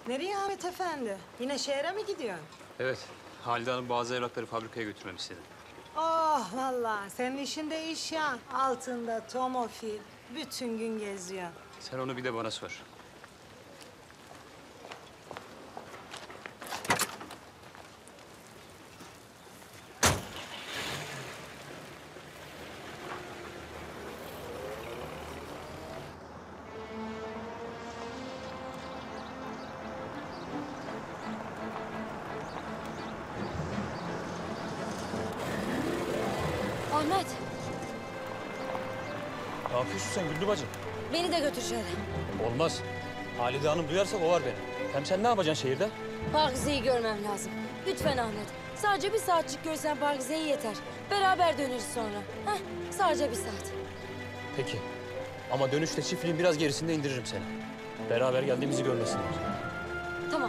Nereye Ahmet Efendi? Yine şehre mi gidiyorsun? Evet, Halide Hanım bazı evrakları fabrikaya götürmemi istedi. Oh vallahi senin işinde iş ya. Altında tomofil. Bütün gün geziyor. Sen onu bir de bana sor. Ahmet, Ne yapıyorsun sen Güllü bacı? beni de götür şehre. Olmaz. Halide Hanım duyarsa kovar beni. Hem sen ne yapacaksın şehirde? Pakize'yi görmem lazım. Lütfen Ahmet. Sadece bir saatçik görsen Pakize'yi yeter. Beraber döneriz sonra. Heh, sadece bir saat. Peki. Ama dönüşte çiftliğin biraz gerisinde indiririm seni. Beraber geldiğimizi görmesinler. Tamam.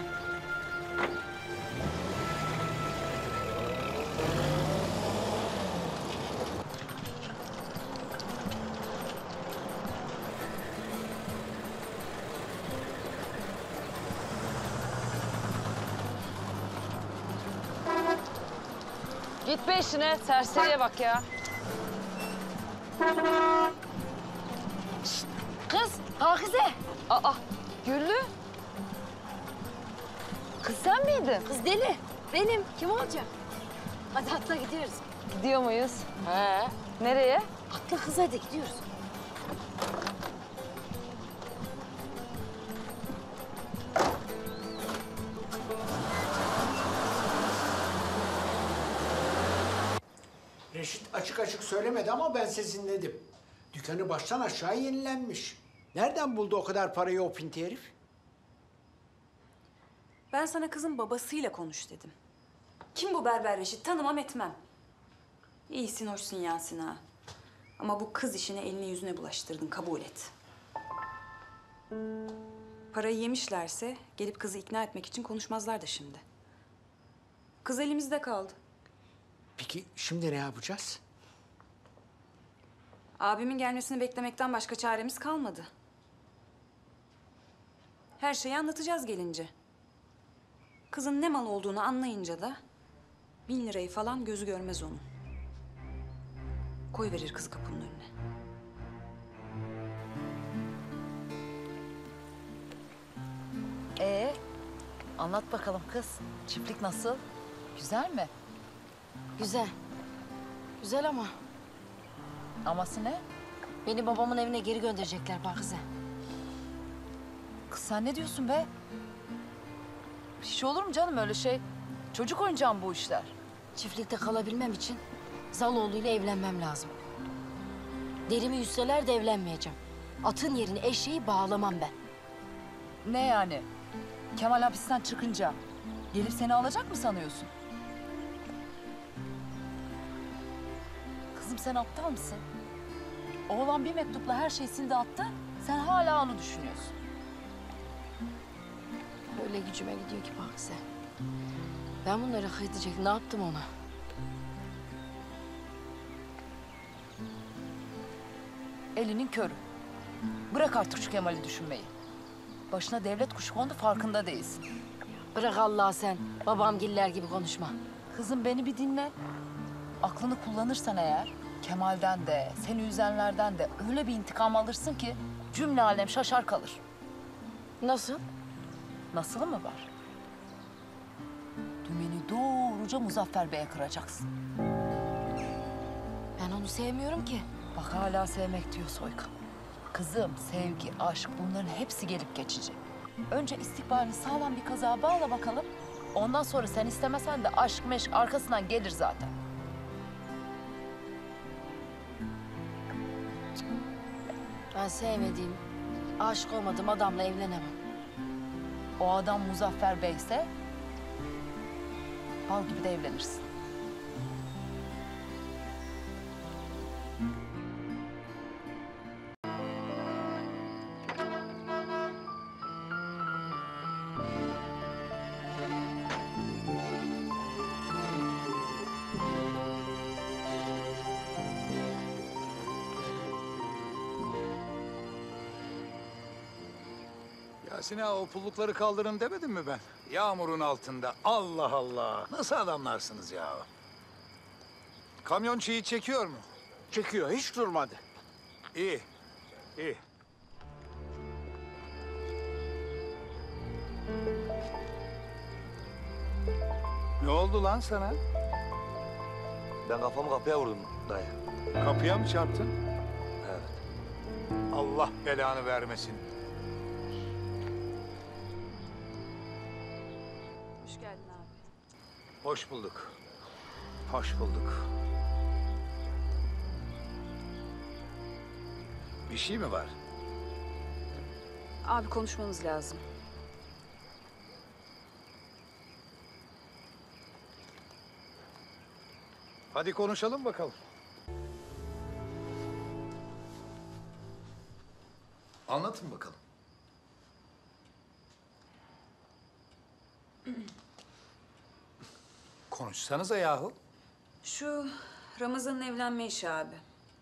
Git be işine, serseriye bak ya. Şişt, kız, Pakize. Aa, Güllü. Kız sen miydin? Kız deli. Benim. Kim olacak? Hadi atla gidiyoruz. Gidiyor muyuz? He. Nereye? Atla kız hadi gidiyoruz. Reşit açık açık söylemedi ama ben sezinledim. Dükkanı baştan aşağı yenilenmiş. Nereden buldu o kadar parayı o pinti herif? Ben sana kızın babasıyla konuş dedim. Kim bu Berber Reşit? Tanımam etmem. İyisin, hoşsun Yasin ha. Ama bu kız işine elini yüzüne bulaştırdın, kabul et. Parayı yemişlerse gelip kızı ikna etmek için konuşmazlar da şimdi. Kız elimizde kaldı. Peki şimdi ne yapacağız? Abimin gelmesini beklemekten başka çaremiz kalmadı. Her şeyi anlatacağız gelince. Kızın ne mal olduğunu anlayınca da 1000 lirayı falan gözü görmez onun. Koyverir kızı kapının önüne. Anlat bakalım kız. Çiftlik nasıl? Güzel mi? Güzel. Güzel ama Aması ne? beni babamın evine geri gönderecekler Pakize. Kız sen ne diyorsun be? Hiç olur mu canım öyle şey? Çocuk oyuncağı bu işler. Çiftlikte kalabilmem için Zaloğlu ile evlenmem lazım. Derimi yüzseler de evlenmeyeceğim. Atın yerine eşeği bağlamam ben. Ne yani? Kemal hapisten çıkınca gelip seni alacak mı sanıyorsun? Kızım sen aptal mısın? Oğlan bir mektupla her şeyi sildi attı. Sen hala onu düşünüyorsun. Öyle gücüme gidiyor ki Pakize. Ben bunları hak edecek ne yaptım ona? Elinin körü. Bırak artık şu Kemal'i düşünmeyi. Başına devlet kuşu kondu farkında değilsin. Bırak Allah sen. Babamgiller gibi konuşma. Kızım beni bir dinle. Aklını kullanırsan eğer Kemal'den de, seni üzenlerden de öyle bir intikam alırsın ki cümle alem şaşar kalır. Nasıl? Nasılı mı var? Dümeni doğruca Muzaffer Bey'e kıracaksın. Ben onu sevmiyorum ki. Bak hala sevmek diyor Soykan. Kızım, sevgi, aşk bunların hepsi gelip geçici. Önce istikbalini sağlam bir kazığa bağla bakalım. Ondan sonra sen istemesen de aşk meşk arkasından gelir zaten. Ben sevmediğim, aşık olmadığım adamla evlenemem. O adam Muzaffer Bey'se bal gibi de evlenirsin. Yasin ağa, o pullukları kaldırın demedim mi ben? Yağmurun altında. Allah Allah. Nasıl adamlarsınız ya? Kamyon çiğ çekiyor mu? Çekiyor, hiç durmadı. İyi. İyi. Ne oldu lan sana? Ben kafamı kapıya vurdum dayı. Kapıya mı çarptın? Evet. Allah belanı vermesin. Hoş geldin abi. Hoş bulduk. Hoş bulduk. Bir şey mi var? Abi konuşmamız lazım. Hadi konuşalım bakalım. Anlatın bakalım. Konuşsanıza yahu. Şu Ramazan'ın evlenme işi abi.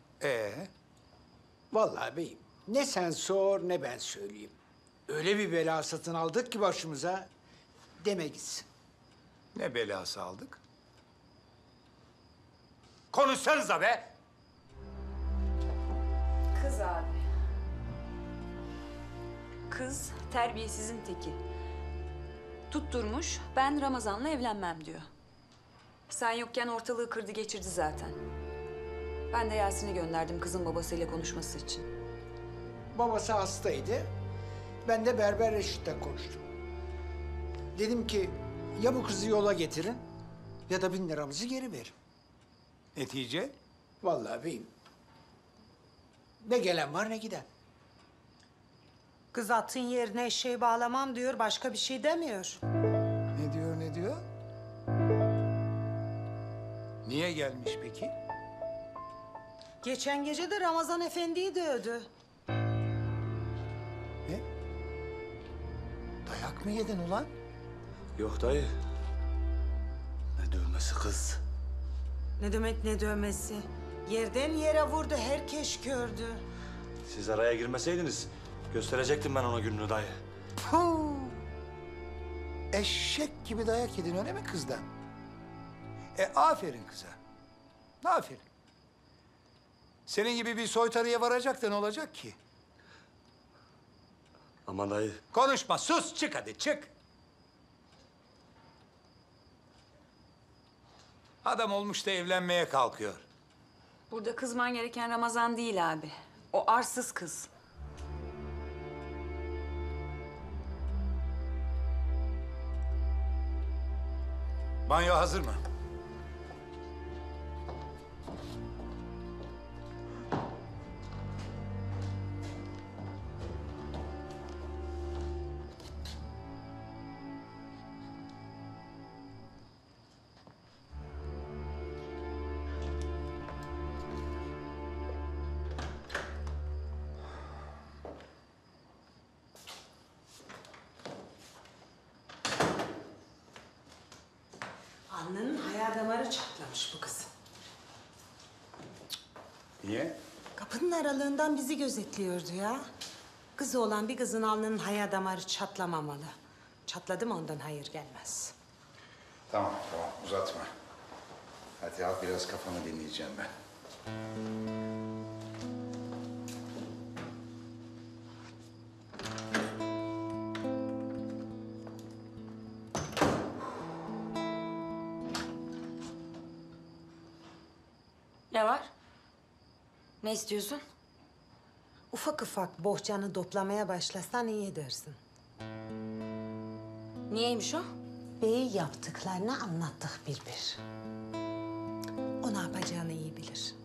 Vallahi beyim, ne sen sor ne ben söyleyeyim. Öyle bir bela satın aldık ki başımıza, deme gitsin. Ne belası aldık? Konuşsanıza be! Kız abi. Kız terbiyesizin teki. Tutturmuş, ben Ramazan'la evlenmem diyor. Sen yokken ortalığı kırdı geçirdi zaten. Ben de Yasin'i gönderdim kızın babasıyla konuşması için. Babası hastaydı. Ben de Berber Reşit'le konuştum. Dedim ki ya bu kızı yola getirin ya da 1000 liramızı geri verin. Netice? Vallahi beyim, ne gelen var ne giden. Kız atın yerine eşeği bağlamam diyor, başka bir şey demiyor. Ne diyor, ne diyor? Niye gelmiş peki? Geçen gece de Ramazan Efendi'yi dövdü. Ne? Dayak mı yedin ulan? Yok dayı. Ne dövmesi kız. Ne demek ne dövmesi? Yerden yere vurdu, herkes gördü. Siz araya girmeseydiniz gösterecektim ben ona gününü dayı. Puh! Eşek gibi dayak yedin öyle mi kızdan? Aferin kıza. Aferin. Senin gibi bir soytarıya varacak da ne olacak ki? Ama dayı. Konuşma, sus, çık hadi, çık. Adam olmuş da evlenmeye kalkıyor. Burada kızman gereken Ramazan değil abi. O arsız kız. Banyo hazır mı? Alnının haya damarı çatlamış bu kızın. Niye? Kapının aralığından bizi gözetliyordu ya. Kızı olan bir kızın alnının haya damarı çatlamamalı. Çatladı mı ondan hayır gelmez. Tamam, tamam, uzatma. Hadi al, biraz kafanı dinleyeceğim ben. Ne var? Ne istiyorsun? Ufak ufak bohçanı toplamaya başlasan iyi edersin. Niyeymiş o? Bey yaptıklarını anlattık bir bir. O ne yapacağını iyi bilir.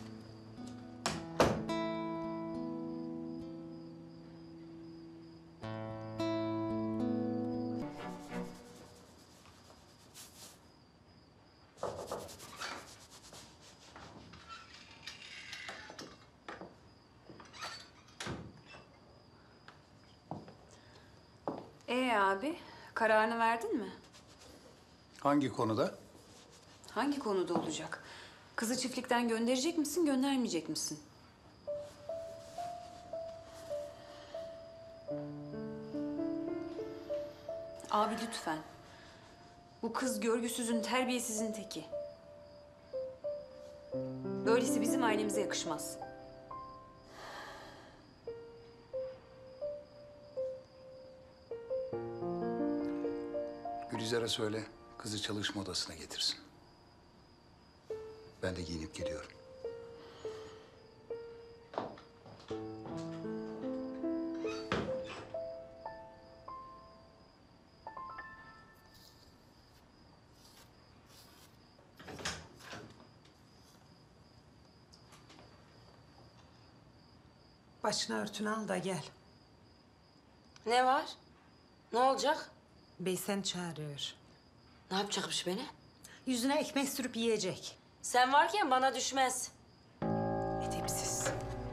Abi, kararını verdin mi? Hangi konuda? Hangi konuda olacak? Kızı çiftlikten gönderecek misin, göndermeyecek misin? Abi lütfen. Bu kız görgüsüzün, terbiyesizin teki. Böylesi bizim ailemize yakışmaz. Gülizar'a söyle, kızı çalışma odasına getirsin. Ben de giyinip geliyorum. Başına örtünü al da gel. Ne var? Ne olacak? Bey seni çağırıyor. Ne yapacakmış beni? Yüzüne ekmek sürüp yiyecek. Sen varken bana düşmez. Edepsiz.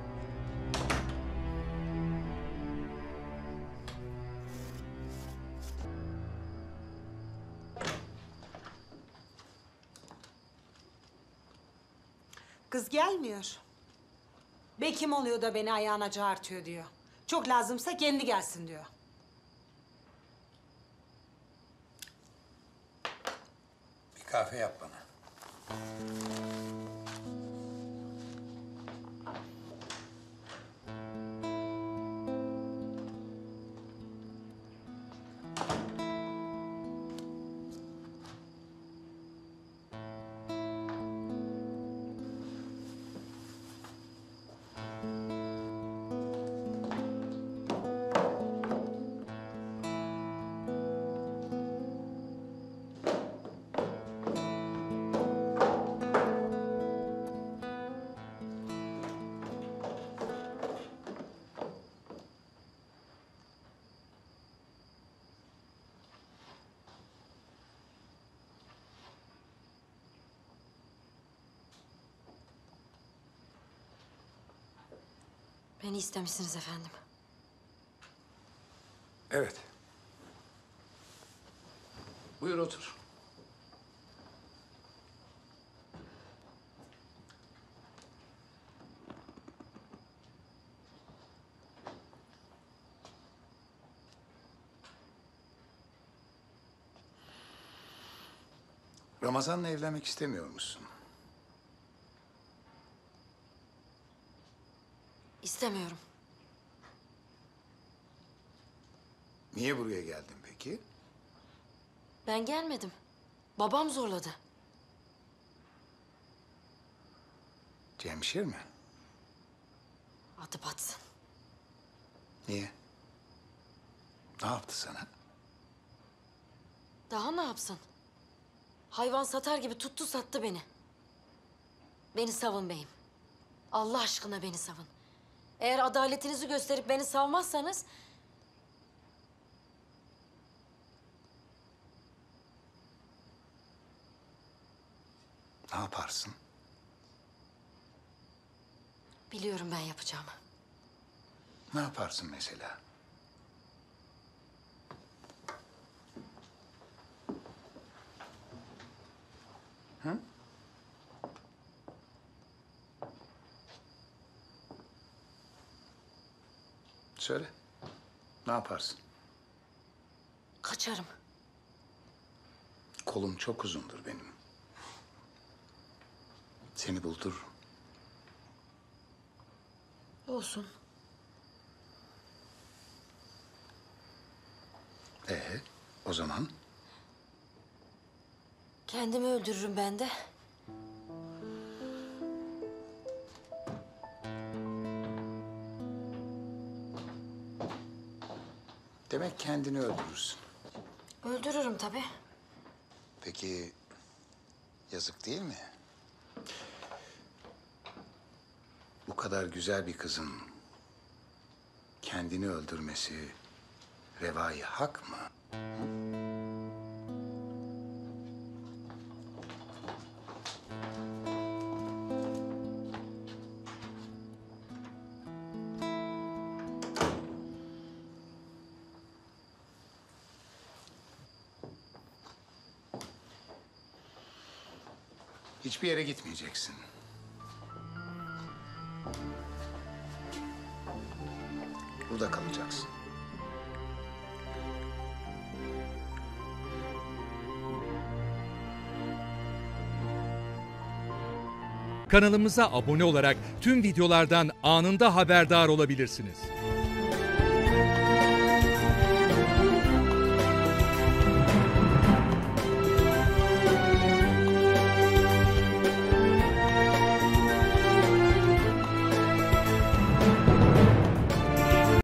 Kız gelmiyor. Bey kim oluyor da beni ayağına çağırtıyor diyor. Çok lazımsa kendi gelsin diyor. Bir kahve yap bana. Beni istemişsiniz efendim. Evet. Buyur otur. Ramazan'la evlenmek istemiyor musun? İstemiyorum. Niye buraya geldin peki? Ben gelmedim. Babam zorladı. Cemşir mi? Adı batsın. Niye? Ne yaptı sana? Daha ne yapsın? Hayvan satar gibi tuttu sattı beni. Beni savun beyim. Allah aşkına beni savun. Eğer adaletinizi gösterip beni savmazsanız... Ne yaparsın? biliyorum ben yapacağımı. Ne yaparsın mesela? Hı? Söyle. Ne yaparsın? Kaçarım. Kolum çok uzundur benim. Seni buldururum. Olsun. O zaman Kendimi öldürürüm ben de. demek kendini öldürürsün. Öldürürüm tabii. Peki yazık değil mi? Bu kadar güzel bir kızın kendini öldürmesi revai hak mı? Hiçbir yere gitmeyeceksin. Burada kalacaksın. Kanalımıza abone olarak tüm videolardan anında haberdar olabilirsiniz.